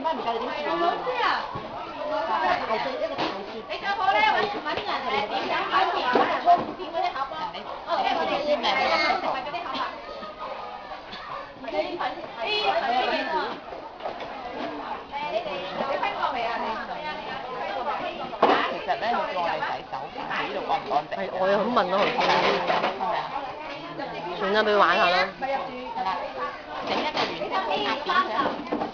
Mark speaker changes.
Speaker 1: 媽唔教你點做啊？大隻一個大雪。你最好咧揾人點樣擺碟，鋪碟嗰啲盒咯。因為我哋要食物嗰啲盒啊。而家啲粉係啊。你分過未啊？其實咧，你叫我哋洗手，呢度乾唔乾淨？係，我又咁問咗佢。係咪啊？算啦，俾佢玩下啦。係啦，整一個圓心鴨點上。